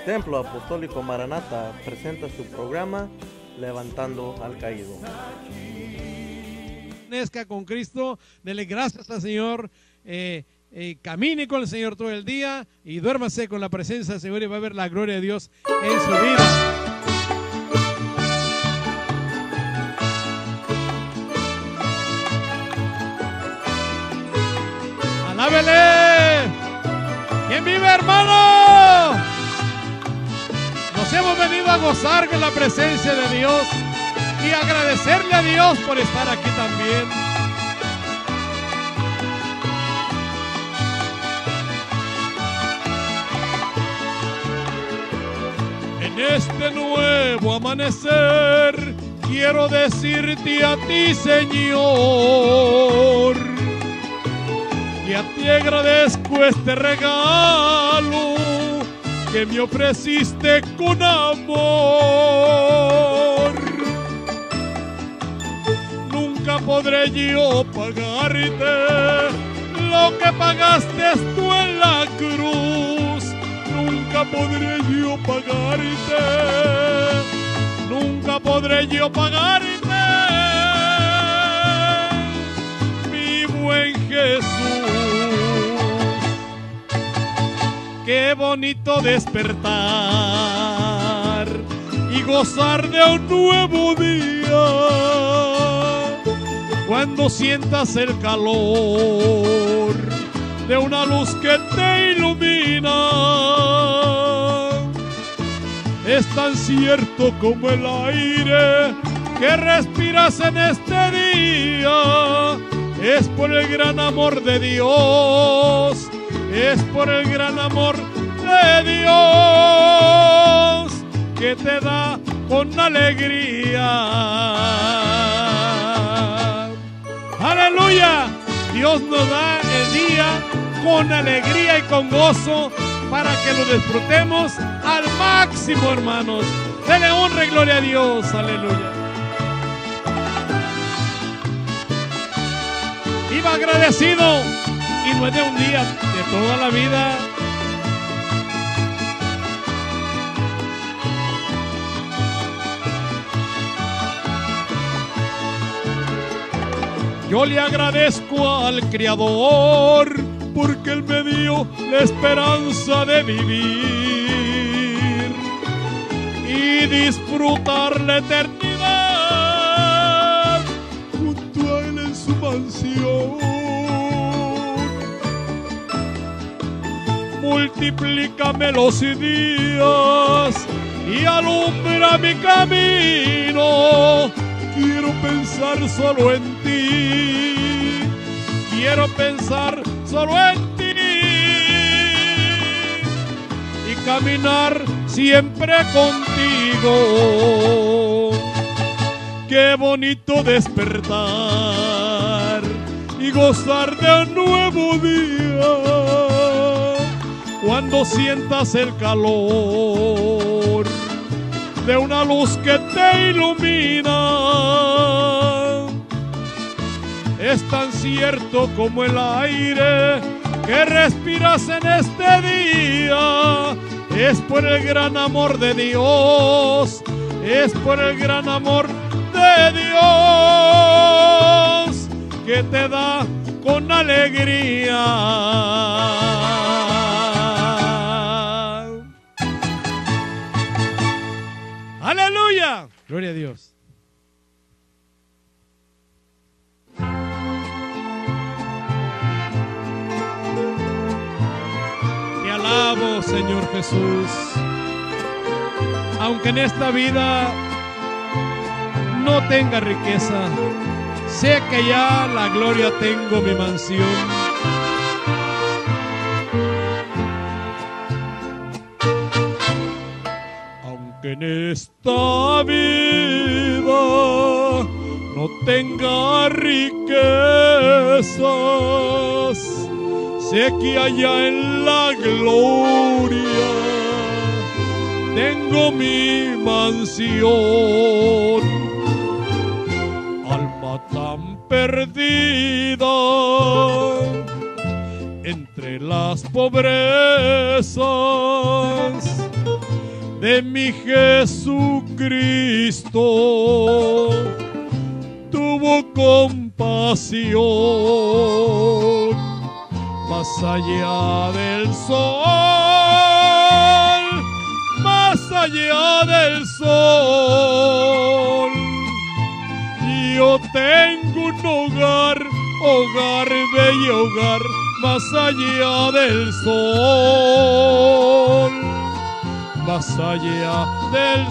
Templo Apostólico Maranata presenta su programa Levantando al Caído. Permanezca con Cristo, dele gracias al Señor, camine con el Señor todo el día y duérmase con la presencia del Señor y va a ver la gloria de Dios en su vida. ¡Alábele! ¿Quién vive, hermano? Nos hemos venido a gozar con la presencia de Dios y agradecerle a Dios por estar aquí también. En este nuevo amanecer quiero decirte a ti, Señor, que a ti agradezco este regalo que me ofreciste con amor. Nunca podré yo pagarte lo que pagaste tú en la cruz. Nunca podré yo pagarte, nunca podré yo pagarte, mi buen Jesús. Qué bonito despertar y gozar de un nuevo día, cuando sientas el calor de una luz que te ilumina. Es tan cierto como el aire que respiras en este día. Es por el gran amor de Dios, es por el gran amor de Dios que te da con alegría. ¡Aleluya! Dios nos da el día con alegría y con gozo para que lo disfrutemos al máximo, hermanos. Dele honra y gloria a Dios. ¡Aleluya! Viva agradecido y no es de un día, de toda la vida. Yo le agradezco al Creador porque Él me dio la esperanza de vivir y disfrutar la eternidad junto a Él en su mansión. Multiplícame los días y alumbra mi camino. Quiero pensar solo en ti, quiero pensar solo en ti y caminar siempre contigo. Qué bonito despertar y gozar de un nuevo día, cuando sientas el calor de una luz que te ilumina. Es tan cierto como el aire que respiras en este día. Es por el gran amor de Dios, es por el gran amor de Dios que te da con alegría. ¡Aleluya! Gloria a Dios. Te alabo, Señor Jesús. Aunque en esta vida no tenga riqueza, sé que ya la gloria tengo mi mansión. En esta vida no tenga riquezas, sé que allá en la gloria tengo mi mansión. Alma tan perdida entre las pobrezas, de mi Jesucristo tuvo compasión más allá del sol, más allá del sol. Yo tengo un hogar, hogar, bello hogar, más allá del sol, más allá del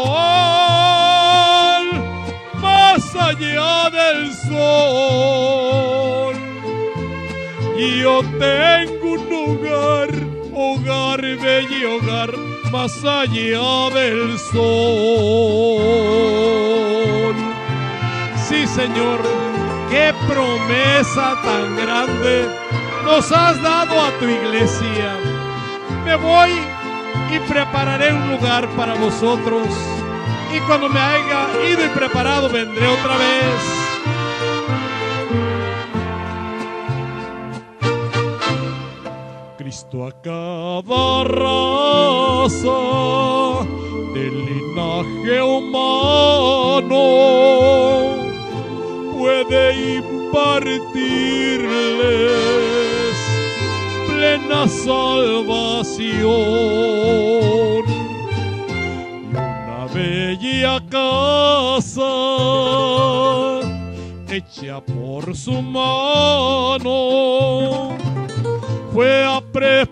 sol, más allá del sol. Yo tengo un hogar, hogar, bello hogar, más allá del sol. Sí, Señor, qué promesa tan grande nos has dado a tu iglesia. Me voy y prepararé un lugar para vosotros, y cuando me haya ido y preparado vendré otra vez. Cristo a cada raza del linaje humano puede impartirles plena salvación. Una bella casa hecha por su mano fue a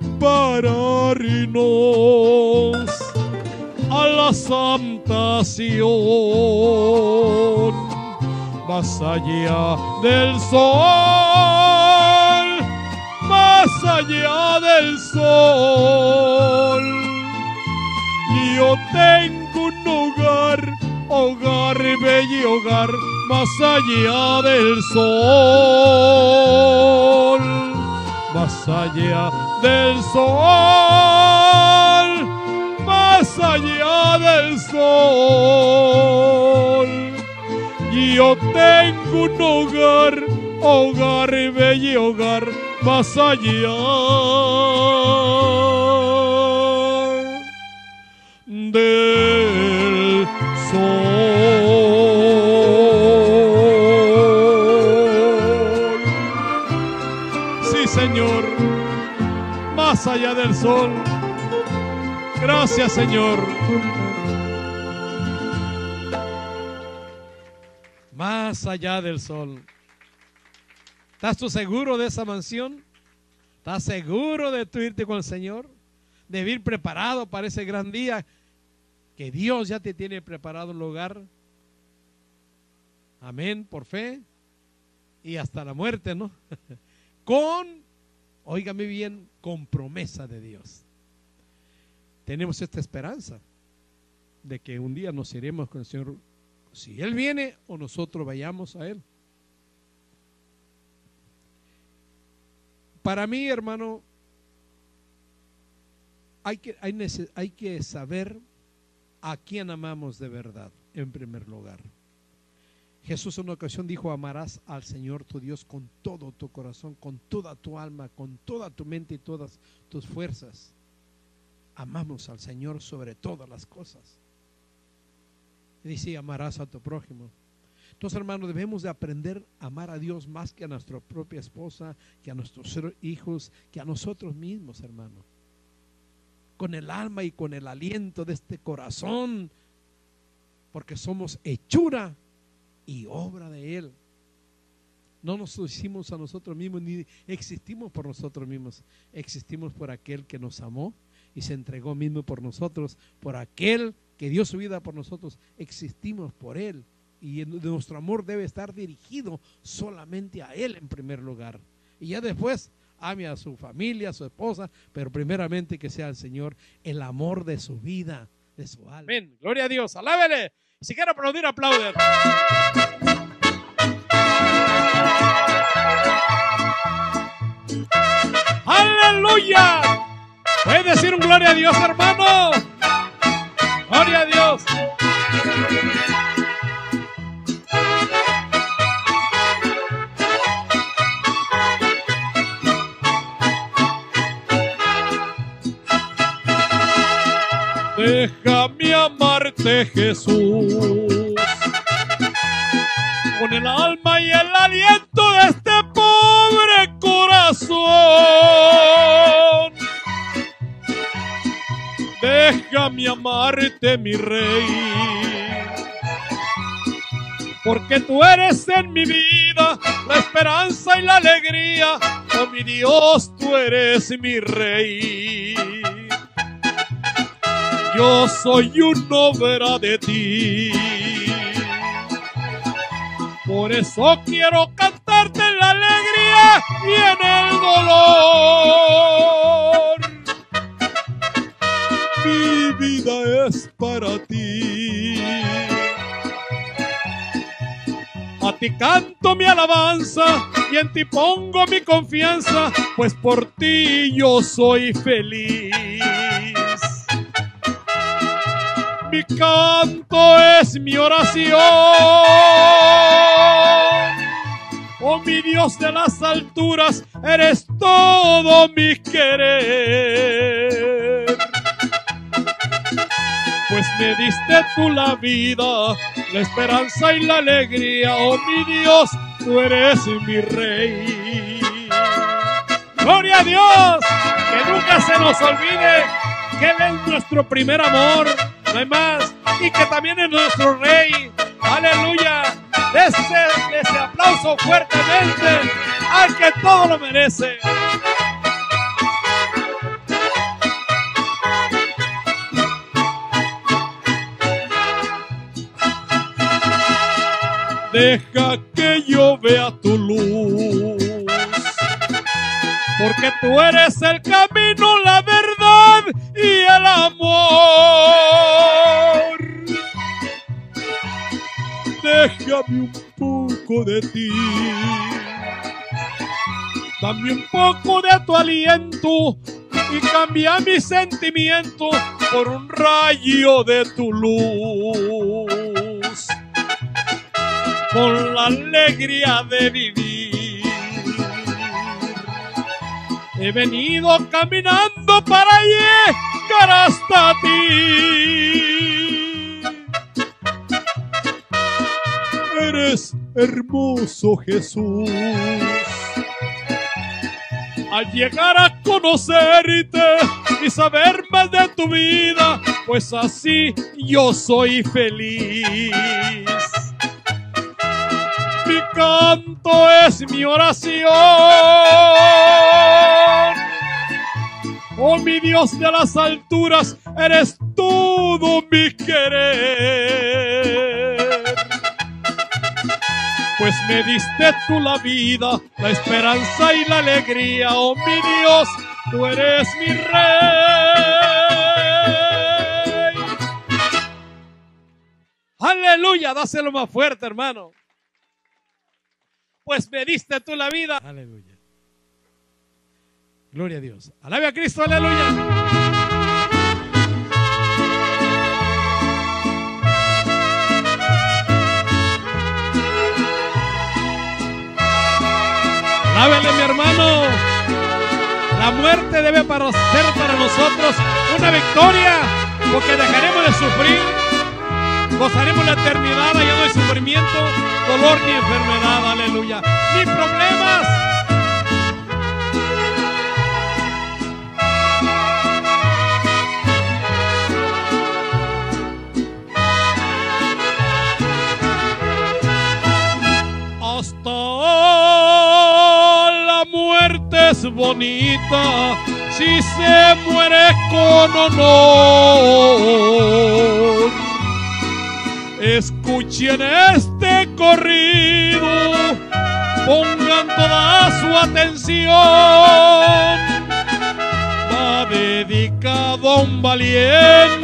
prepararnos a la santa Sión. Más allá del sol, más allá del sol. Yo tengo un hogar, hogar, bello hogar, más allá del sol, más allá del sol, más allá del sol. Yo tengo un hogar, hogar, bello hogar, más allá del sol. Sí, Señor, más allá del sol. Gracias, Señor. Más allá del sol. ¿Estás tú seguro de esa mansión? ¿Estás seguro de tú irte con el Señor? De ir preparado para ese gran día que Dios ya te tiene preparado un lugar. Amén, por fe y hasta la muerte, ¿no? Óigame bien, con promesa de Dios. Tenemos esta esperanza de que un día nos iremos con el Señor, si Él viene o nosotros vayamos a Él. Para mí, hermano, hay que saber a quién amamos de verdad, en primer lugar. Jesús en una ocasión dijo: amarás al Señor tu Dios con todo tu corazón, con toda tu alma, con toda tu mente y todas tus fuerzas. Amamos al Señor sobre todas las cosas. Y dice: amarás a tu prójimo. Entonces, hermanos, debemos de aprender a amar a Dios más que a nuestra propia esposa, que a nuestros hijos, que a nosotros mismos, hermano. Con el alma y con el aliento de este corazón, porque somos hechura y obra de Él. No nos hicimos a nosotros mismos, ni existimos por nosotros mismos. Existimos por aquel que nos amó y se entregó mismo por nosotros, por aquel que dio su vida por nosotros. Existimos por Él, y nuestro amor debe estar dirigido solamente a Él en primer lugar, y ya después ame a su familia, a su esposa, pero primeramente que sea el Señor el amor de su vida, de su alma. Amén, gloria a Dios, alábele. Si quiere aplaudir, aplaude. ¡Aleluya! ¿Puede decir un gloria a Dios, hermano? ¡Gloria a Dios! Déjame amarte, Jesús, con el alma y el aliento de este pobre corazón. Déjame amarte, mi Rey, porque tú eres en mi vida la esperanza y la alegría. Oh, mi Dios, tú eres mi Rey. Yo soy una obra de ti. Por eso quiero cantarte en la alegría y en el dolor. Mi vida es para ti. A ti canto mi alabanza y en ti pongo mi confianza, pues por ti yo soy feliz. Mi canto es mi oración. Oh, mi Dios de las alturas, eres todo mi querer. Pues me diste tú la vida, la esperanza y la alegría. Oh, mi Dios, tú eres mi Rey. Gloria a Dios, que nunca se nos olvide que Él es nuestro primer amor, no hay más, y que también es nuestro Rey. Aleluya. Ese aplauso fuertemente al que todo lo merece. Deja que yo vea tu luz, porque tú eres el camino, la verdad y el amor. Déjame un poco de ti, dame un poco de tu aliento y cambia mi sentimiento por un rayo de tu luz, con la alegría de vivir. He venido caminando para llegar hasta ti. Eres hermoso, Jesús. Al llegar a conocerte y saber más de tu vida, pues así yo soy feliz. Mi canto es mi oración. Oh, mi Dios de las alturas, eres todo mi querer. Pues me diste tú la vida, la esperanza y la alegría. Oh, mi Dios, tú eres mi Rey. Aleluya, dáselo más fuerte, hermano. Pues me diste tú la vida. Aleluya. Gloria a Dios. Alabe a Cristo, aleluya. Alábele, mi hermano. La muerte debe ser para nosotros una victoria, porque dejaremos de sufrir, gozaremos la eternidad. Ya no hay sufrimiento, dolor ni enfermedad, aleluya, ni problemas. Hasta la muerte es bonita si se muere con honor. Escuchen este corrido, pongan toda su atención. Va dedicado a un valiente,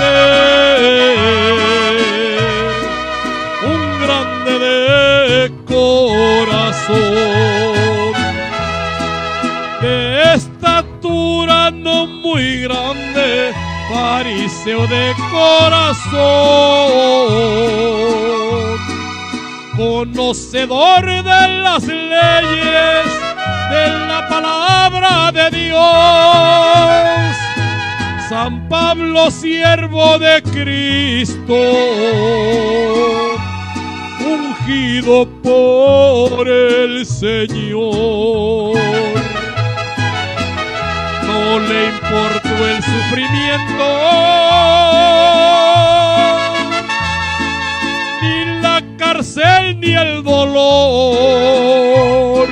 un grande de corazón, de estatura no muy grande, fariseo de corazón, conocedor de las leyes, de la palabra de Dios, San Pablo, siervo de Cristo, ungido por el Señor. No le importó el sufrimiento, ni la cárcel, ni el dolor.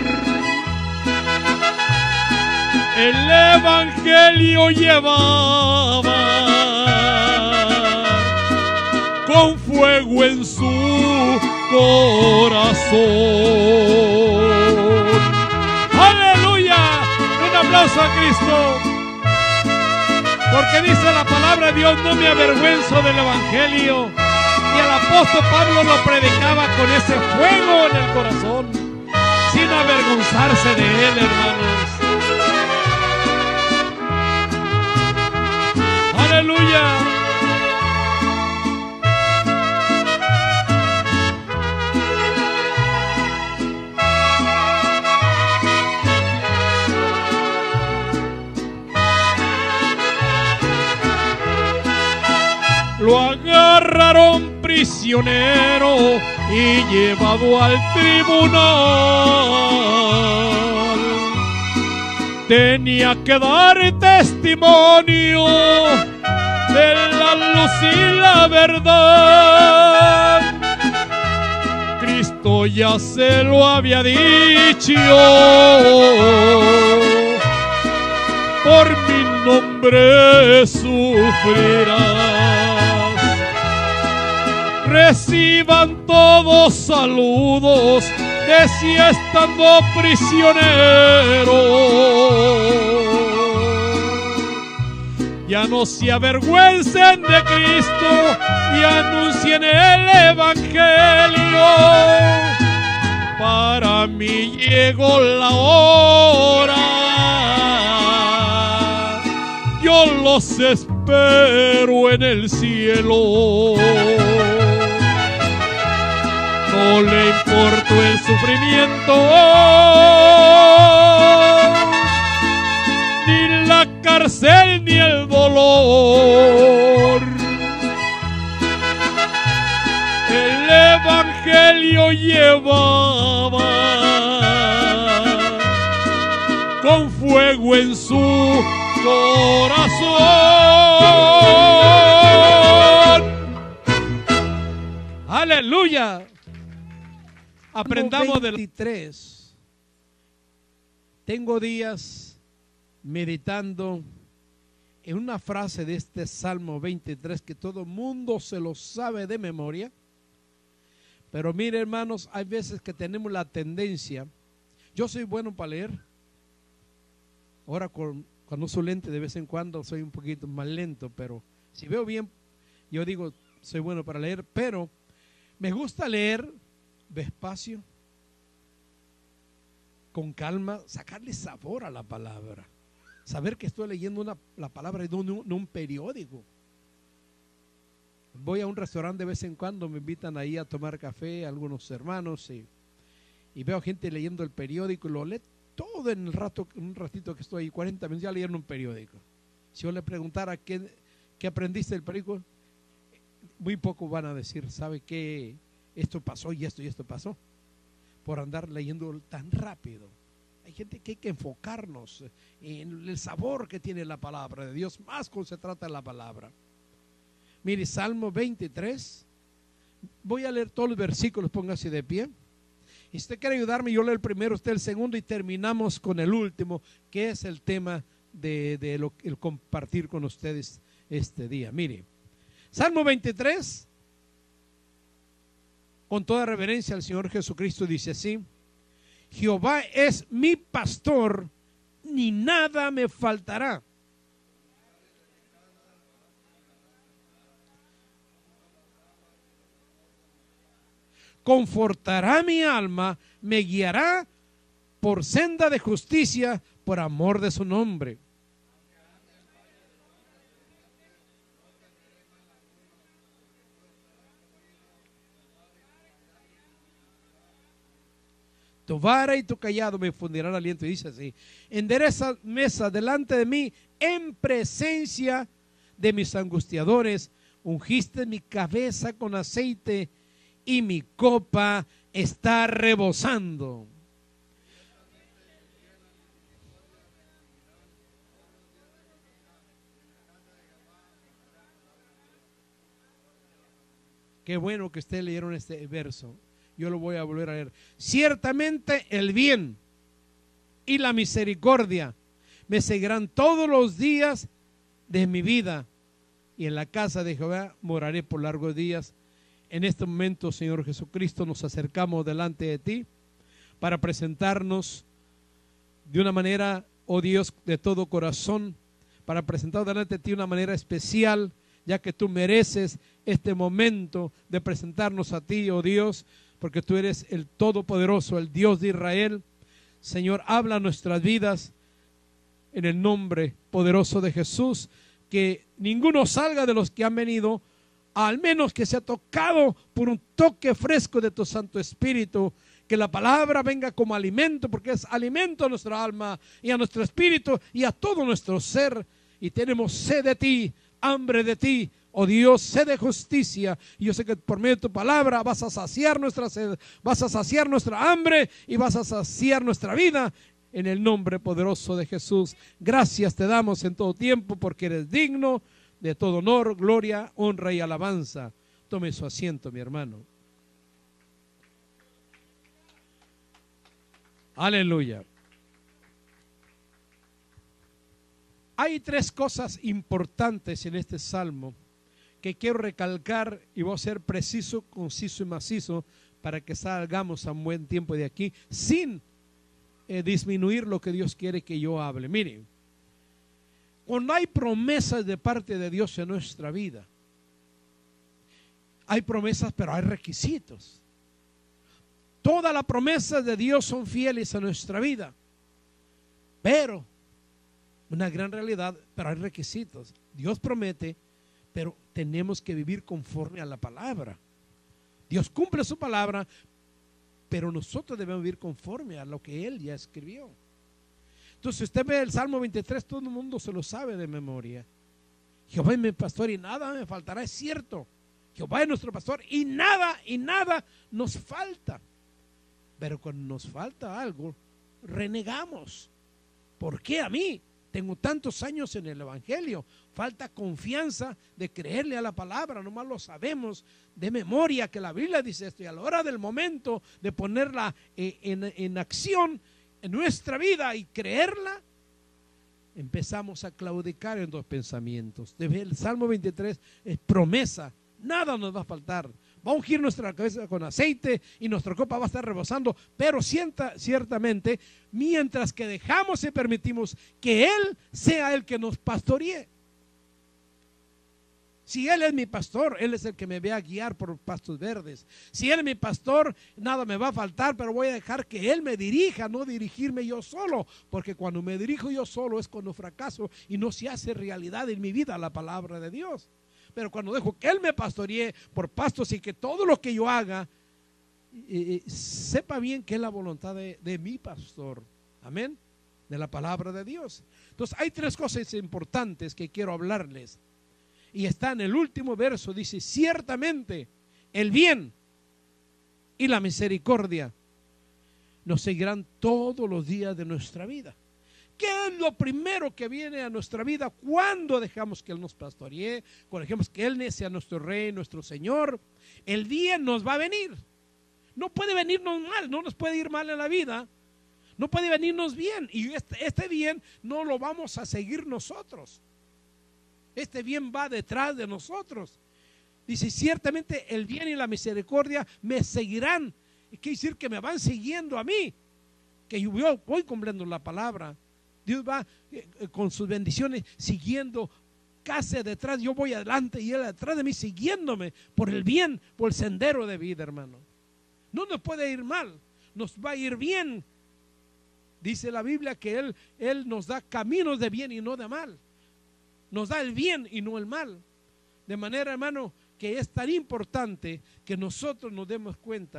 El evangelio llevaba con fuego en su corazón. ¡Aleluya! Un aplauso a Cristo, porque dice la palabra de Dios: no me avergüenzo del evangelio. Y el apóstol Pablo lo predicaba con ese fuego en el corazón, sin avergonzarse de él, hermanos. ¡Aleluya! Lo agarraron prisionero y llevado al tribunal. Tenía que dar testimonio de la luz y la verdad. Cristo ya se lo había dicho: por mi nombre sufrirás. Reciban todos saludos, decía estando prisionero. Ya no se avergüencen de Cristo y anuncien el evangelio. Para mí llegó la hora, yo los espero en el cielo. No le importó el sufrimiento, ni la cárcel, ni el dolor. El evangelio llevaba con fuego en su corazón. ¡Aleluya! Aprendamos del 23. Tengo días meditando en una frase de este Salmo 23 que todo mundo se lo sabe de memoria. Pero mire, hermanos, hay veces que tenemos la tendencia. Yo soy bueno para leer. Ahora cuando uso lente de vez en cuando soy un poquito más lento, pero si veo bien, yo digo soy bueno para leer. Pero me gusta leer despacio, con calma, sacarle sabor a la palabra, saber que estoy leyendo la palabra y no un periódico. Voy a un restaurante de vez en cuando, me invitan ahí a tomar café algunos hermanos y veo gente leyendo el periódico y lo lee todo en un ratito que estoy ahí, 40 minutos ya leyendo un periódico. Si yo le preguntara qué aprendiste del periódico, muy poco van a decir, ¿sabe qué? Esto pasó y esto pasó, por andar leyendo tan rápido. Hay gente que hay que enfocarnos en el sabor que tiene la palabra de Dios, más cuando se trata de la palabra. Mire, Salmo 23, voy a leer todos los versículos, póngase de pie. Y si usted quiere ayudarme, yo leo el primero, usted el segundo y terminamos con el último, que es el tema de el compartir con ustedes este día. Mire, Salmo 23, con toda reverencia al Señor Jesucristo, dice así: Jehová es mi pastor, ni nada me faltará. Confortará mi alma, me guiará por senda de justicia, por amor de su nombre. Tu vara y tu callado me infundirán aliento. Y dice así: endereza mesa delante de mí en presencia de mis angustiadores, ungiste mi cabeza con aceite y mi copa está rebosando. Qué bueno que ustedes leyeron este verso. Yo lo voy a volver a leer. Ciertamente el bien y la misericordia me seguirán todos los días de mi vida, y en la casa de Jehová moraré por largos días. En este momento, Señor Jesucristo, nos acercamos delante de ti para presentarnos de una manera, oh Dios, de todo corazón, para presentar delante de ti de una manera especial, ya que tú mereces este momento de presentarnos a ti, oh Dios, porque tú eres el Todopoderoso, el Dios de Israel. Señor, habla nuestras vidas en el nombre poderoso de Jesús, que ninguno salga de los que han venido, al menos que sea tocado por un toque fresco de tu Santo Espíritu, que la palabra venga como alimento, porque es alimento a nuestra alma y a nuestro espíritu y a todo nuestro ser, y tenemos sed de ti, hambre de ti, oh Dios, sed de justicia. Y yo sé que por medio de tu palabra vas a saciar nuestra sed, vas a saciar nuestra hambre y vas a saciar nuestra vida, en el nombre poderoso de Jesús. Gracias te damos en todo tiempo, porque eres digno de todo honor, gloria, honra y alabanza. Tome su asiento, mi hermano. Aleluya. Hay tres cosas importantes en este salmo que quiero recalcar, y voy a ser preciso, conciso y macizo para que salgamos a un buen tiempo de aquí sin disminuir lo que Dios quiere que yo hable. Miren, cuando hay promesas de parte de Dios en nuestra vida, hay promesas, pero hay requisitos. Todas las promesas de Dios son fieles a nuestra vida, pero una gran realidad, pero hay requisitos. Dios promete, pero tenemos que vivir conforme a la palabra. Dios cumple su palabra, pero nosotros debemos vivir conforme a lo que Él ya escribió. Entonces, si usted ve el Salmo 23, todo el mundo se lo sabe de memoria. Jehová es mi pastor y nada me faltará. Es cierto, Jehová es nuestro pastor y nada nos falta. Pero cuando nos falta algo, renegamos. ¿Por qué a mí? Tengo tantos años en el Evangelio, falta confianza de creerle a la palabra, nomás lo sabemos de memoria que la Biblia dice esto, y a la hora del momento de ponerla en acción en nuestra vida y creerla, empezamos a claudicar en los pensamientos. El Salmo 23 es promesa, nada nos va a faltar. Va a ungir nuestra cabeza con aceite y nuestra copa va a estar rebosando, pero ciertamente, mientras que dejamos y permitimos que Él sea el que nos pastoree. Si Él es mi pastor, Él es el que me va a guiar por pastos verdes. Si Él es mi pastor, nada me va a faltar, pero voy a dejar que Él me dirija, no dirigirme yo solo, porque cuando me dirijo yo solo es cuando fracaso y no se hace realidad en mi vida la palabra de Dios. Pero cuando dejo que Él me pastoree por pastos y que todo lo que yo haga, sepa bien que es la voluntad de mi pastor. Amén. De la palabra de Dios. Entonces hay tres cosas importantes que quiero hablarles. Y está en el último verso, dice, ciertamente el bien y la misericordia nos seguirán todos los días de nuestra vida. ¿Qué es lo primero que viene a nuestra vida cuando dejamos que Él nos pastoree? Cuando dejamos que Él sea nuestro Rey, nuestro Señor. El bien nos va a venir. No puede venirnos mal, no nos puede ir mal en la vida. No puede venirnos bien. Y este bien no lo vamos a seguir nosotros. Este bien va detrás de nosotros. Dice, ciertamente el bien y la misericordia me seguirán. Quiere decir que me van siguiendo a mí. Que yo voy cumpliendo la palabra. Dios va con sus bendiciones siguiendo casi detrás. Yo voy adelante y Él detrás de mí siguiéndome por el bien, por el sendero de vida, hermano. No nos puede ir mal, nos va a ir bien. Dice la Biblia que Él nos da caminos de bien y no de mal. Nos da el bien y no el mal. De manera, hermano, que es tan importante que nosotros nos demos cuenta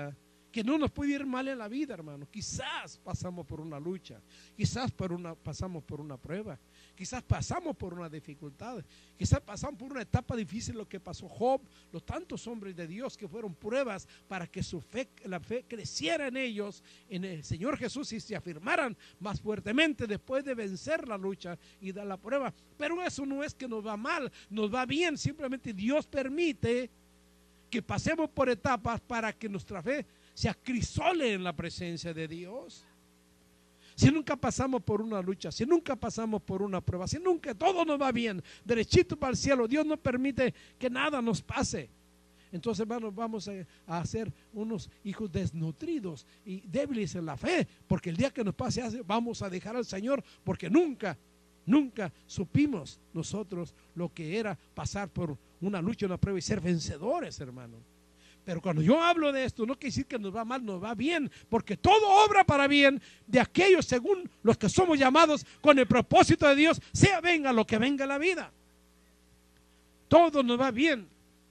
que no nos puede ir mal en la vida, hermano. Quizás pasamos por una lucha, quizás pasamos por una prueba, quizás pasamos por una dificultad, quizás pasamos por una etapa difícil, lo que pasó Job, los tantos hombres de Dios que fueron pruebas para que la fe creciera en ellos, en el Señor Jesús, y se afirmaran más fuertemente después de vencer la lucha y dar la prueba. Pero eso no es que nos va mal, nos va bien, simplemente Dios permite que pasemos por etapas para que nuestra fe se acrisole en la presencia de Dios. Si nunca pasamos por una lucha, si nunca pasamos por una prueba, si nunca todo nos va bien, derechito para el cielo, Dios no permite que nada nos pase. Entonces, hermanos, vamos a ser unos hijos desnutridos y débiles en la fe, porque el día que nos pase, vamos a dejar al Señor, porque nunca supimos nosotros lo que era pasar por una lucha, una prueba y ser vencedores, hermano. Pero cuando yo hablo de esto, no quiere decir que nos va mal, nos va bien, porque todo obra para bien de aquellos según los que somos llamados con el propósito de Dios, sea venga lo que venga en la vida. Todo nos va bien,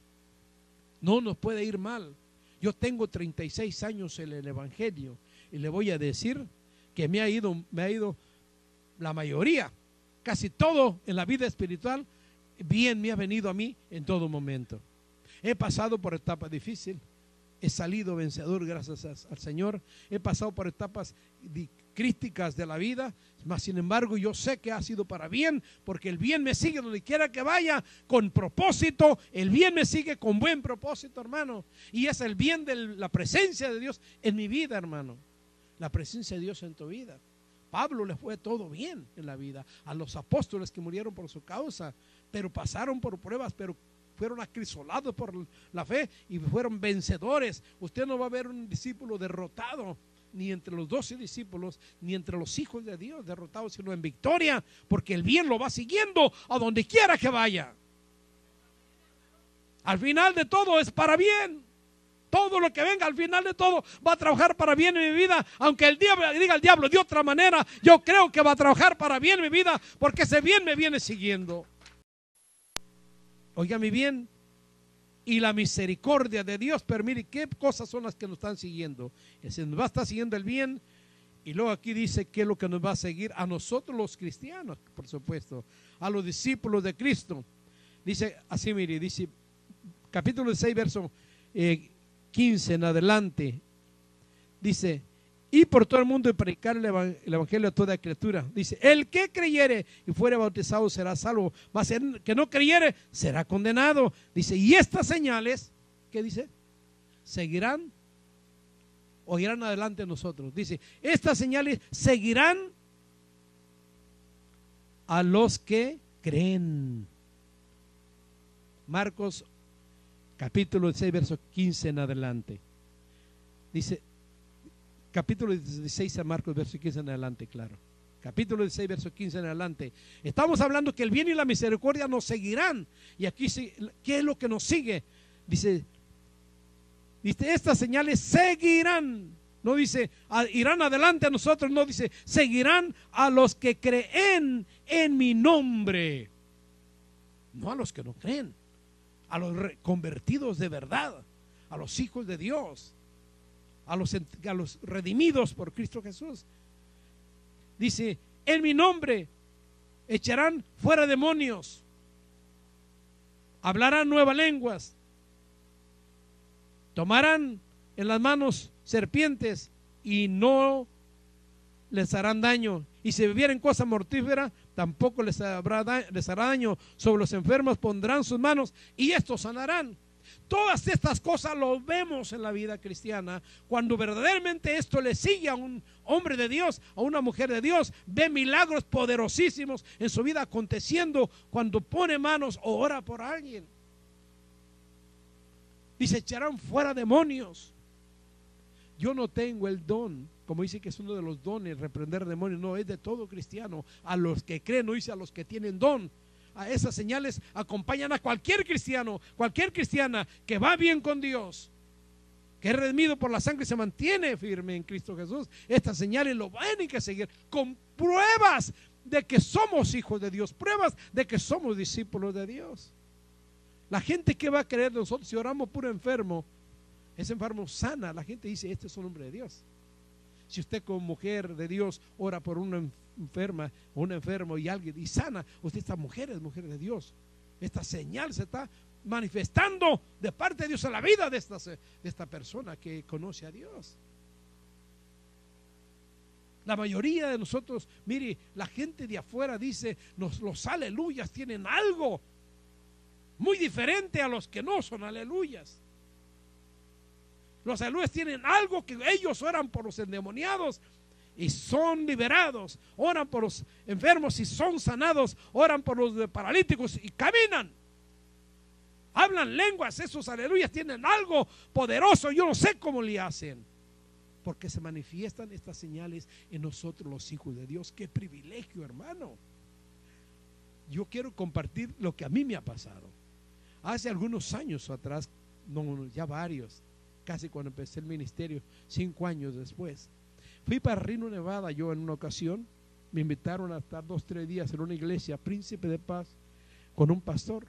no nos puede ir mal. Yo tengo 36 años en el Evangelio y le voy a decir que me ha ido la mayoría, casi todo en la vida espiritual, bien me ha venido a mí en todo momento. He pasado por etapas difíciles, he salido vencedor gracias al Señor, he pasado por etapas críticas de la vida, mas sin embargo yo sé que ha sido para bien, porque el bien me sigue donde quiera que vaya, con propósito, el bien me sigue con buen propósito, hermano, y es el bien de la presencia de Dios en mi vida, hermano, la presencia de Dios en tu vida. Pablo le fue todo bien en la vida, a los apóstoles que murieron por su causa, pero pasaron por pruebas, pero fueron acrisolados por la fe y fueron vencedores. Usted no va a ver un discípulo derrotado, ni entre los 12 discípulos, ni entre los hijos de Dios derrotados, sino en victoria, porque el bien lo va siguiendo a donde quiera que vaya. Al final de todo es para bien. Todo lo que venga al final de todo va a trabajar para bien en mi vida. Aunque el diablo diga al diablo de otra manera, yo creo que va a trabajar para bien en mi vida, porque ese bien me viene siguiendo. Oiga mi bien, y la misericordia de Dios permite. ¿Qué cosas son las que nos están siguiendo? Se nos va a estar siguiendo el bien, y luego aquí dice qué es lo que nos va a seguir a nosotros los cristianos, por supuesto, a los discípulos de Cristo. Dice así, mire, dice capítulo 6, verso 15 en adelante, dice: y por todo el mundo y predicar el evangelio a toda criatura. Dice: el que creyere y fuere bautizado será salvo, mas el que no creyere será condenado. Dice: y estas señales, ¿qué dice? Seguirán o irán adelante nosotros. Dice: estas señales seguirán a los que creen. Marcos capítulo 6, verso 15 en adelante. Dice, capítulo 16 a Marcos, verso 15 en adelante, claro. Capítulo 16, verso 15 en adelante. Estamos hablando que el bien y la misericordia nos seguirán. Y aquí, ¿qué es lo que nos sigue? Dice, estas señales seguirán. No dice, irán adelante a nosotros, no, dice, seguirán a los que creen en mi nombre. No a los que no creen, a los convertidos de verdad, a los hijos de Dios, a los redimidos por Cristo Jesús. Dice: en mi nombre echarán fuera demonios, hablarán nuevas lenguas, tomarán en las manos serpientes y no les harán daño, y si bebieren cosa mortífera tampoco les hará daño. Sobre los enfermos pondrán sus manos y estos sanarán. Todas estas cosas lo vemos en la vida cristiana. Cuando verdaderamente esto le sigue a un hombre de Dios, a una mujer de Dios, ve milagros poderosísimos en su vida aconteciendo cuando pone manos o ora por alguien. Dice: echarán fuera demonios. Yo no tengo el don, como dice que es uno de los dones, reprender demonios. No, es de todo cristiano. A los que creen, no dice a los que tienen don. A esas señales acompañan a cualquier cristiano, cualquier cristiana que va bien con Dios, que es redimido por la sangre y se mantiene firme en Cristo Jesús. Estas señales lo van a que seguir con pruebas de que somos hijos de Dios, pruebas de que somos discípulos de Dios. La gente que va a creer de nosotros si oramos puro enfermo, ese enfermo sana, la gente dice, este es un hombre de Dios. Si usted como mujer de Dios ora por una enferma o un enfermo y alguien y sana, usted, esta mujer es mujer de Dios. Esta señal se está manifestando de parte de Dios en la vida de esta persona que conoce a Dios. La mayoría de nosotros, mire, la gente de afuera dice, los aleluyas tienen algo muy diferente a los que no son aleluyas. Los aleluyas tienen algo que ellos oran por los endemoniados y son liberados, oran por los enfermos y son sanados, oran por los paralíticos y caminan. Hablan lenguas, esos aleluyas tienen algo poderoso, yo no sé cómo le hacen. Porque se manifiestan estas señales en nosotros los hijos de Dios. ¡Qué privilegio, hermano! Yo quiero compartir lo que a mí me ha pasado. Hace algunos años atrás, no, ya varios, casi cuando empecé el ministerio, 5 años después, fui para Reno, Nevada. Yo en una ocasión me invitaron a estar 2 o 3 días en una iglesia, Príncipe de Paz, con un pastor.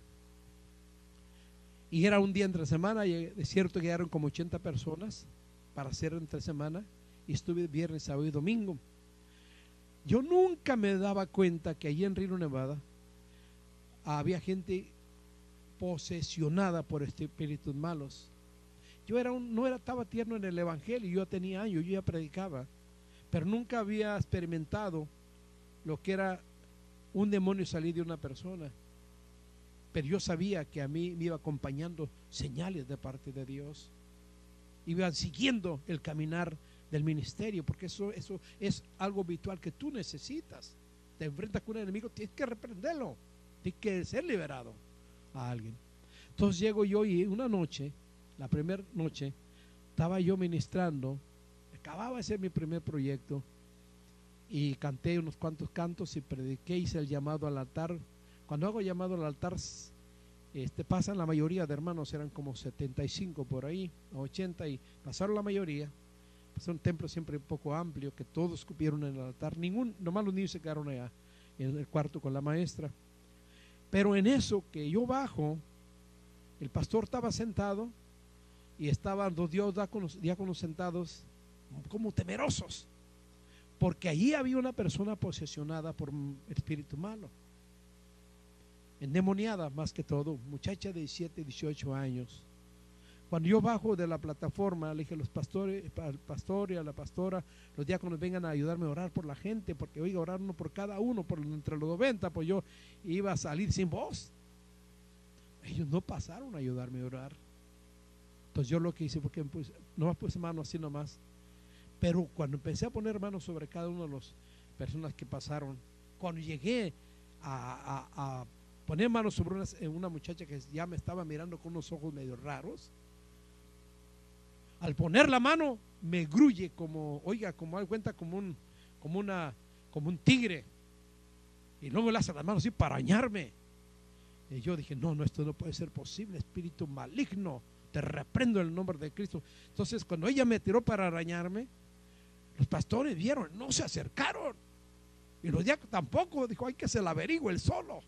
Y era un día entre semana, y es cierto que llegaron como 80 personas para hacer entre semana, y estuve viernes, sábado y domingo. Yo nunca me daba cuenta que allí en Reno, Nevada, había gente posesionada por espíritus malos. Yo estaba tierno en el evangelio, yo tenía años, yo ya predicaba, pero nunca había experimentado lo que era un demonio salir de una persona. Pero yo sabía que a mí me iba acompañando señales de parte de Dios. Iban siguiendo el caminar del ministerio, porque eso es algo habitual que tú necesitas. Te enfrentas con un enemigo, tienes que reprenderlo, tienes que ser liberado a alguien. Entonces llego yo y una noche, la primera noche, estaba yo ministrando, acababa de ser mi primer proyecto y canté unos cuantos cantos y prediqué, hice el llamado al altar. Cuando hago llamado al altar, pasan la mayoría de hermanos, eran como 75 por ahí, 80, y pasaron la mayoría. Es un templo siempre un poco amplio, que todos cupieron en el altar. Nomás los niños se quedaron allá en el cuarto con la maestra. Pero en eso que yo bajo, el pastor estaba sentado y estaban 2 diáconos sentados como temerosos, porque allí había una persona posesionada por un espíritu malo, endemoniada más que todo, muchacha de 17, 18 años. Cuando yo bajo de la plataforma, le dije a los pastores, al pastor y a la pastora, los diáconos, vengan a ayudarme a orar por la gente, porque oiga, orar uno por cada uno, por entre los 90, pues yo iba a salir sin voz. Ellos no pasaron a ayudarme a orar. Entonces yo lo que hice fue que no puse mano así nomás. Pero cuando empecé a poner manos sobre cada una de las personas que pasaron, cuando llegué a poner manos sobre una muchacha que ya me estaba mirando con unos ojos medio raros, al poner la mano me gruye como, oiga, como da cuenta, como un tigre, y luego le hace las manos así para arañarme. Y yo dije, no, esto no puede ser posible, espíritu maligno, te reprendo en el nombre de Cristo. Entonces cuando ella me tiró para arañarme, los pastores vieron, no se acercaron, y los diáconos tampoco. Dijo, hay que se la averigüe él solo.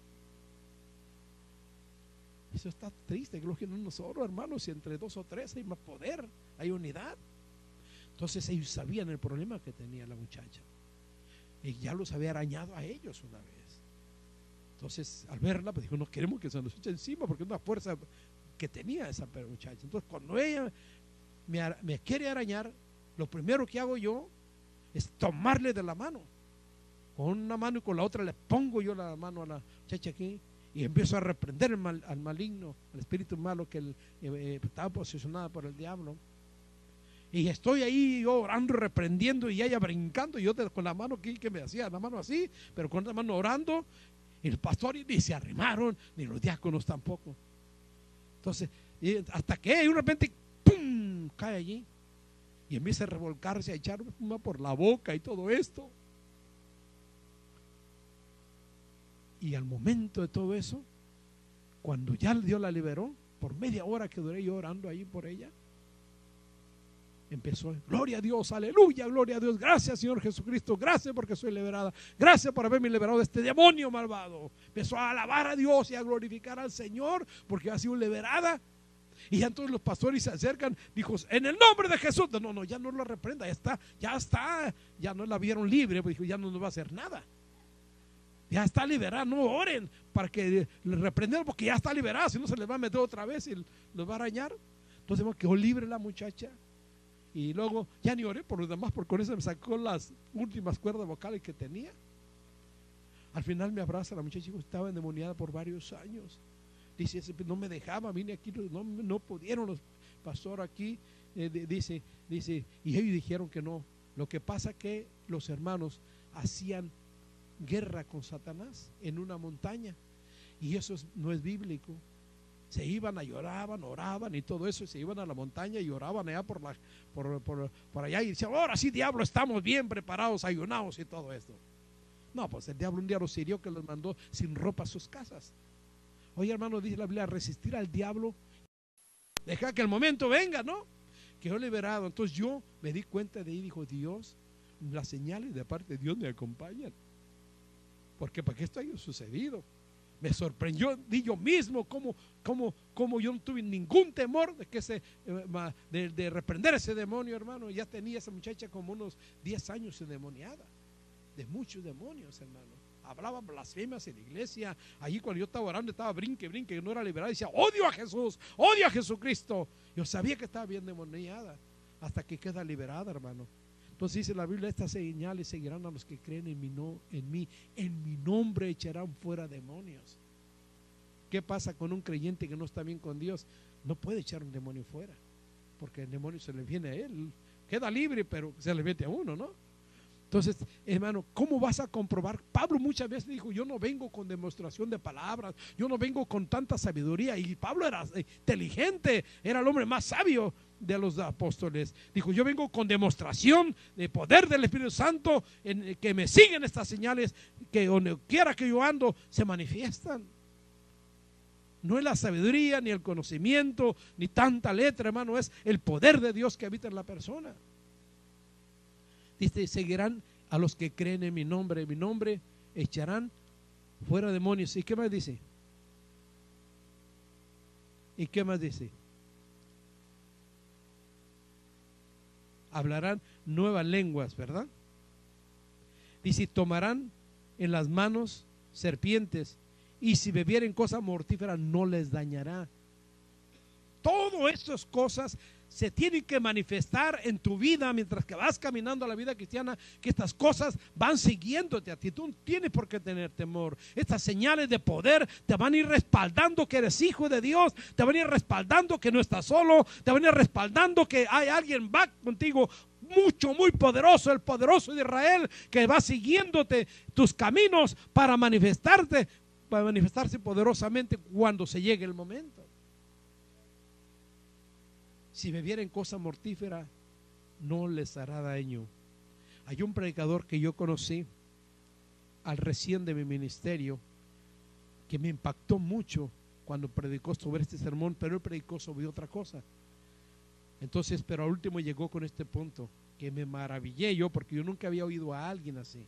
Eso está triste, creo que no nosotros, hermanos, y entre 2 o 3 hay más poder, hay unidad. Entonces ellos sabían el problema que tenía la muchacha, y ya los había arañado a ellos una vez. Entonces al verla, pues dijo, no queremos que se nos eche encima, porque es una fuerza que tenía esa muchacha. Entonces cuando ella me quiere arañar, lo primero que hago yo es tomarle de la mano, con una mano, y con la otra le pongo yo la mano a la muchacha aquí, y empiezo a reprender al maligno, al espíritu malo que estaba posesionada por el diablo. Y estoy ahí yo orando, reprendiendo, y ella brincando, y yo con la mano aquí, que me hacía la mano así, pero con la mano orando, y el pastor ni se arrimaron, ni los diáconos tampoco. Entonces, hasta que de repente, ¡pum!, cae allí, y empieza a revolcarse, a echar espuma por la boca y todo esto. Y al momento de todo eso, cuando ya Dios la liberó, por media hora que duré yo orando ahí por ella, empezó, gloria a Dios, aleluya, gloria a Dios, gracias Señor Jesucristo, gracias porque soy liberada, gracias por haberme liberado de este demonio malvado. Empezó a alabar a Dios y a glorificar al Señor porque ha sido liberada. Y ya todos los pastores se acercan, dijo, en el nombre de Jesús. No, ya no lo reprenda, ya está, ya no la vieron libre, pues dijo, ya no nos va a hacer nada. Ya está liberada, no oren para que le reprendan porque ya está liberada, si no se les va a meter otra vez y los va a arañar. Entonces quedó libre la muchacha. Y luego ya ni oré por los demás, porque con eso me sacó las últimas cuerdas vocales que tenía. Al final me abraza la muchacha y dijo, estaba endemoniada por varios años. Dice, no me dejaba, vine aquí, no pudieron los pastores aquí. Dice, y ellos dijeron que no. Lo que pasa que los hermanos hacían guerra con Satanás en una montaña, y eso no es bíblico. Se iban, lloraban, oraban y todo eso, y se iban a la montaña y oraban allá por allá y decían, ahora sí, diablo, estamos bien preparados, ayunados y todo esto. No, pues el diablo un día los hirió, que los mandó sin ropa a sus casas. Oye, hermano, dice la Biblia, resistir al diablo, deja que el momento venga, ¿no? Quedó liberado. Entonces yo me di cuenta de ahí, dijo Dios, las señales de parte de Dios me acompañan, porque para que esto haya sucedido. Me sorprendió, di yo mismo, como yo no tuve ningún temor de que de reprender ese demonio, hermano. Ya tenía esa muchacha como unos 10 años endemoniada, de muchos demonios, hermano. Hablaba blasfemias en la iglesia. Allí cuando yo estaba orando, estaba brinque, que no era liberada. Decía, odio a Jesús, odio a Jesucristo. Yo sabía que estaba bien demoniada, hasta que queda liberada, hermano. Entonces dice la Biblia, estas señales seguirán a los que creen en mi nombre echarán fuera demonios. ¿Qué pasa con un creyente que no está bien con Dios? No puede echar un demonio fuera, porque el demonio se le viene a él, queda libre, pero se le mete a uno, ¿no? Entonces, hermano, ¿cómo vas a comprobar? Pablo muchas veces dijo, yo no vengo con demostración de palabras, yo no vengo con tanta sabiduría. Y Pablo era inteligente, era el hombre más sabio de los apóstoles. Dijo, yo vengo con demostración de poder del Espíritu Santo, en que me siguen estas señales, que donde quiera que yo ando se manifiestan. No es la sabiduría, ni el conocimiento, ni tanta letra, hermano, es el poder de Dios que habita en la persona. Dice, seguirán a los que creen en mi nombre echarán fuera demonios. ¿Y qué más dice? ¿Y qué más dice? Hablarán nuevas lenguas, ¿verdad? Dice, tomarán en las manos serpientes, y si bebieren cosa mortífera no les dañará. Todas estas cosas se tienen que manifestar en tu vida mientras que vas caminando a la vida cristiana, que estas cosas van siguiéndote a ti. Tú no tienes por qué tener temor. Estas señales de poder te van a ir respaldando que eres hijo de Dios, te van a ir respaldando que no estás solo, te van a ir respaldando que hay alguien va contigo mucho, muy poderoso, el poderoso de Israel, que va siguiéndote tus caminos para manifestarse poderosamente cuando se llegue el momento. Si bebieren cosa mortífera, no les hará daño. Hay un predicador que yo conocí al recién de mi ministerio, que me impactó mucho cuando predicó sobre este sermón, pero él predicó sobre otra cosa. Entonces, pero al último llegó con este punto, que me maravillé yo, porque yo nunca había oído a alguien así.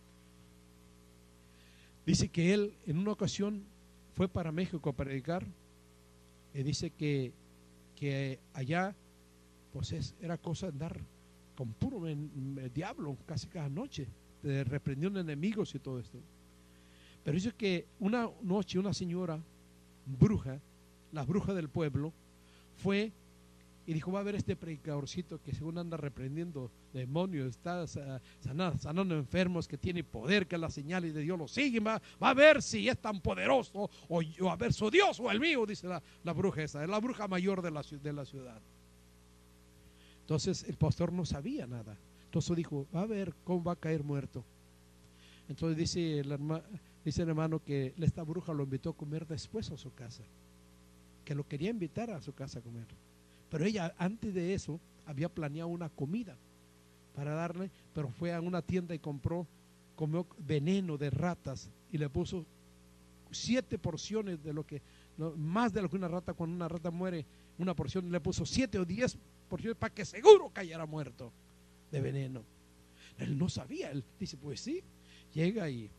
Dice que él en una ocasión fue para México a predicar, y dice que allá pues era cosa de andar con puro diablo casi cada noche, reprendiendo enemigos y todo esto. Pero dice que una noche una señora bruja, la bruja del pueblo, fue y dijo, va a ver este predicadorcito que según anda reprendiendo demonios, está sanando enfermos, que tiene poder, que las señales de Dios lo siguen, va a ver si es tan poderoso, o a ver su Dios o el mío, dice la bruja esa, es la bruja mayor de la ciudad. Entonces el pastor no sabía nada, entonces dijo, va a ver cómo va a caer muerto. Entonces dice el hermano que esta bruja lo invitó a comer después a su casa, que lo quería invitar a su casa a comer. Pero ella antes de eso había planeado una comida para darle, pero fue a una tienda y comió veneno de ratas y le puso 7 porciones de más de lo que una rata, cuando una rata muere, una porción, le puso 7 o 10 porciones para que seguro cayera muerto de veneno. Él no sabía, él dice, pues sí, llega y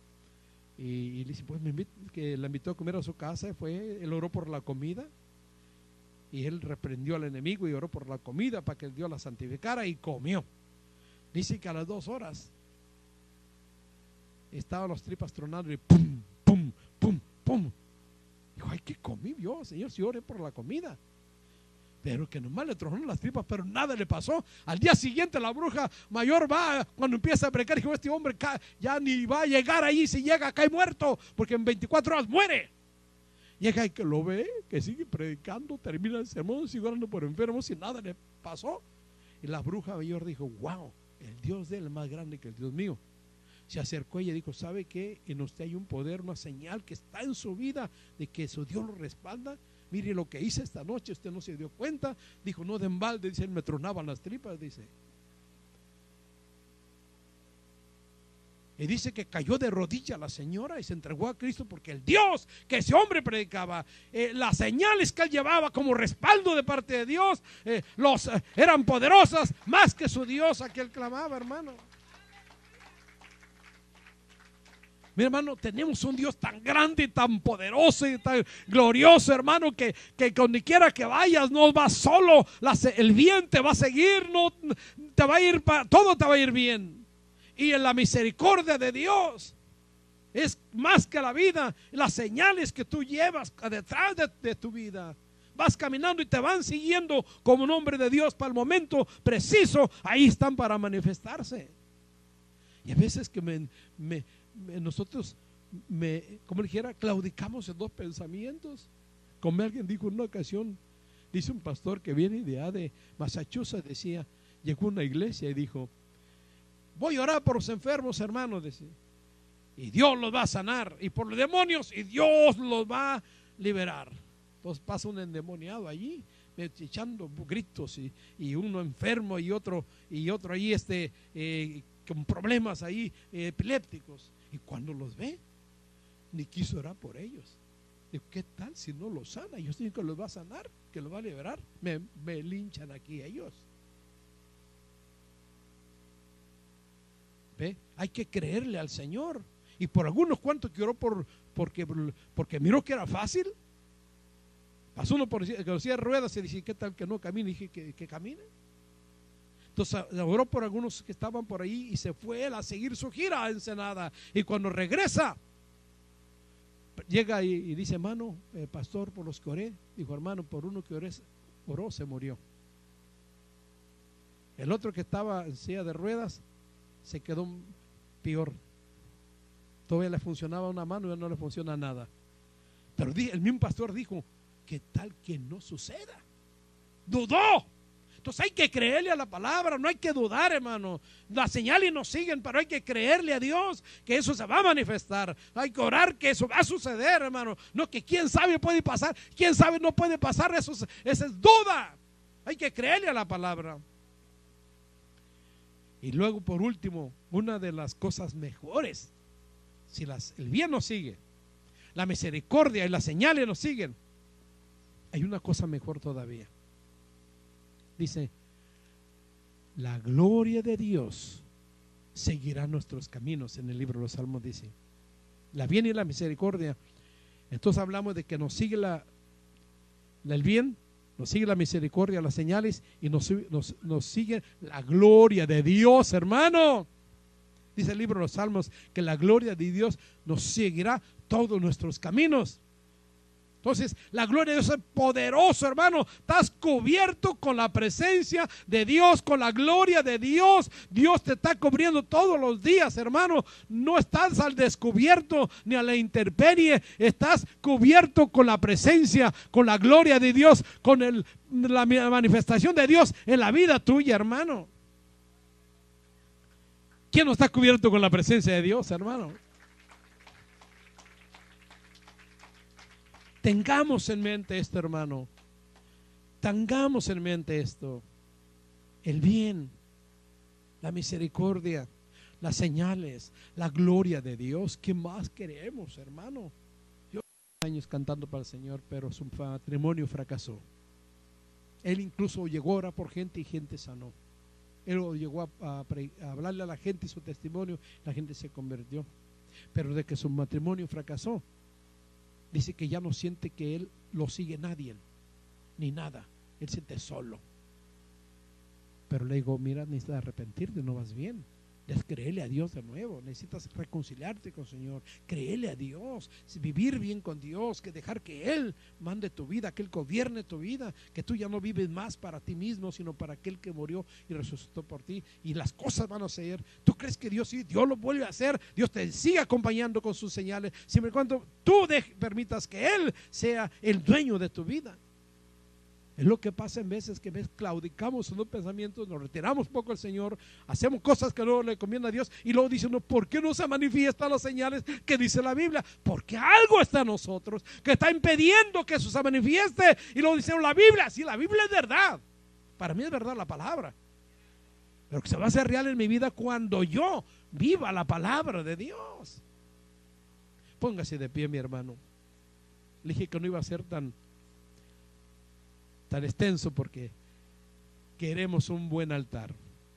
le dice, pues que la invitó a comer a su casa, él oró por la comida. Y él reprendió al enemigo y oró por la comida para que Dios la santificara y comió. Dice que a las 2 horas estaban las tripas tronando y pum, pum, pum, pum. Dijo, ay, ¿qué comí yo, Señor? Si oré por la comida. Pero que nomás le tronaron las tripas, pero nada le pasó. Al día siguiente la bruja mayor va, cuando empieza a predicar, dijo, este hombre ya ni va a llegar ahí, si llega cae muerto, porque en 24 horas muere. Llega y que lo ve, que sigue predicando, termina el sermón, sigue orando por enfermos y nada le pasó. Y la bruja mayor dijo, wow, el Dios de él es más grande que el Dios mío. Se acercó ella y dijo, ¿sabe qué? En usted hay un poder, una señal que está en su vida de que su Dios lo respalda. Mire lo que hice esta noche, usted no se dio cuenta. Dijo, no de embalde, dice, me tronaban las tripas, dice. Y dice que cayó de rodillas la señora y se entregó a Cristo porque el Dios que ese hombre predicaba, las señales que él llevaba como respaldo de parte de Dios, eran poderosas más que su Dios a que él clamaba, hermano. Mi hermano, tenemos un Dios tan grande, tan poderoso y tan glorioso, hermano, que donde quiera que vayas no vas solo, el bien te va a seguir, no te va a ir, todo te va a ir bien. Y en la misericordia de Dios es más que la vida, las señales que tú llevas detrás de tu vida. Vas caminando y te van siguiendo como un hombre de Dios para el momento preciso, ahí están para manifestarse. Y a veces que nosotros, como dijera, claudicamos en 2 pensamientos. Como alguien dijo en una ocasión, dice un pastor que viene de Massachusetts, decía, llegó a una iglesia y dijo, voy a orar por los enfermos, hermanos, decía, y Dios los va a sanar, y por los demonios, y Dios los va a liberar. Entonces pasa un endemoniado allí, echando gritos, y uno enfermo, y otro ahí con problemas ahí, epilépticos. Y cuando los ve, ni quiso orar por ellos. Digo, ¿qué tal si no los sana? Yo digo que los va a sanar, que los va a liberar. Me linchan aquí ellos. ¿Ve? Hay que creerle al Señor. Y por algunos cuantos que oró porque miró que era fácil. Pasó uno por que hacía ruedas y dice, ¿qué tal que no camine? Y dije, que camine. Entonces oró por algunos que estaban por ahí y se fue él a seguir su gira a Ensenada. Y cuando regresa, llega y dice, hermano, pastor, por los que oré. Dijo, hermano, por uno que oró, se murió. El otro que estaba en silla de ruedas se quedó peor. Todavía le funcionaba una mano y ya no le funciona nada. Pero el mismo pastor dijo, ¿qué tal que no suceda? Dudó. Entonces hay que creerle a la palabra, no hay que dudar, hermano. Las señales nos siguen, pero hay que creerle a Dios que eso se va a manifestar. Hay que orar que eso va a suceder, hermano. No que quién sabe puede pasar, quién sabe no puede pasar, esa es duda. Hay que creerle a la palabra. Y luego, por último, una de las cosas mejores, si el bien nos sigue, la misericordia y las señales nos siguen, hay una cosa mejor todavía. Dice, la gloria de Dios seguirá nuestros caminos. En el libro de los Salmos dice, la bien y la misericordia. Entonces hablamos de que nos sigue el bien, nos sigue la misericordia, las señales, y nos sigue la gloria de Dios, hermano. Dice el libro de los Salmos que la gloria de Dios nos seguirá todos nuestros caminos. Entonces, la gloria de Dios es poderoso, hermano. Estás cubierto con la presencia de Dios, con la gloria de Dios. Dios te está cubriendo todos los días, hermano. No estás al descubierto ni a la intemperie. Estás cubierto con la presencia, con la gloria de Dios, con la manifestación de Dios en la vida tuya, hermano. ¿Quién no está cubierto con la presencia de Dios, hermano? Tengamos en mente esto, hermano. Tengamos en mente esto. El bien, la misericordia, las señales, la gloria de Dios. ¿Qué más queremos, hermano? Yo 10 años cantando para el Señor, pero su matrimonio fracasó. Él incluso llegó a orar por gente y gente sanó. Él llegó a hablarle a la gente y su testimonio, la gente se convirtió. Pero de que su matrimonio fracasó, dice que ya no siente que él lo sigue nadie. ni nada. Él se siente solo. Pero le digo, mira, necesitas arrepentirte, no vas bien. Créele a Dios de nuevo, necesitas reconciliarte con el Señor, créele a Dios, vivir bien con Dios, que dejar que Él mande tu vida, que Él gobierne tu vida, que tú ya no vives más para ti mismo, sino para aquel que murió y resucitó por ti, y las cosas van a ser. ¿Tú crees que Dios sí? Dios lo vuelve a hacer, Dios te sigue acompañando con sus señales, siempre y cuando tú permitas que Él sea el dueño de tu vida. Es lo que pasa en veces que claudicamos en los pensamientos, nos retiramos poco del Señor, hacemos cosas que no le convienen a Dios y luego dicen, no, ¿por qué no se manifiestan las señales que dice la Biblia? Porque algo está en nosotros que está impidiendo que eso se manifieste. Y luego dicen, la Biblia, sí, la Biblia es verdad. Para mí es verdad la palabra. Pero que se va a hacer real en mi vida cuando yo viva la palabra de Dios. Póngase de pie, mi hermano. Le dije que no iba a ser tan extenso porque queremos un buen altar,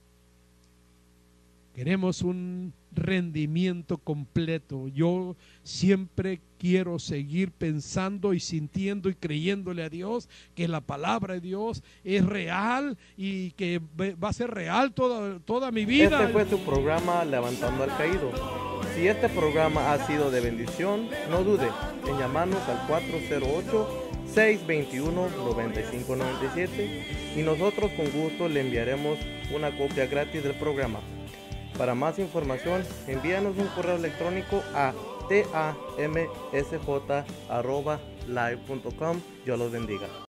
queremos un rendimiento completo. Yo siempre quiero seguir pensando y sintiendo y creyéndole a Dios que la palabra de Dios es real y que va a ser real toda mi vida. Este fue su programa Levantando al Caído. Si este programa ha sido de bendición, no dude en llamarnos al 408-621-9597 y nosotros con gusto le enviaremos una copia gratis del programa. Para más información, envíanos un correo electrónico a tamsj@live.com. Dios los bendiga.